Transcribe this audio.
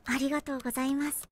ありがとうございます。